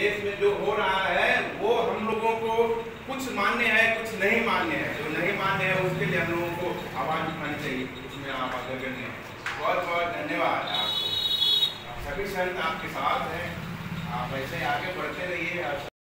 देश में जो हो रहा है वो हम लोगों को कुछ मान्य है, कुछ नहीं मान्य है। जो नहीं मान्य है उसके लिए हम लोगों को आवाज़ उठानी चाहिए। उसमें आप अग्रगण्य हैं। बहुत बहुत धन्यवाद आपको। सभी संत आपके साथ हैं, आप ऐसे आगे बढ़ते रहिए।